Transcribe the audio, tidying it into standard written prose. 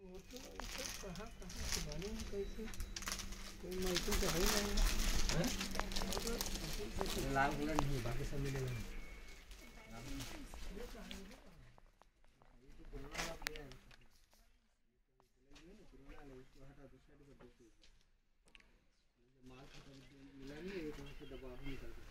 वो तो कहाँ कहाँ से मालूम कैसे कोई मालूम तो है ही नहीं है। लाल गुलाब नहीं बाकी सब मिलेगा। माल खत्म मिला नहीं, एक से दबा निकल